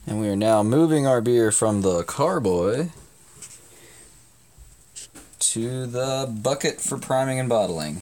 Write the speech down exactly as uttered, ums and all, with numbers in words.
And we are now moving our beer from the Carboy to the bucket for priming and bottling.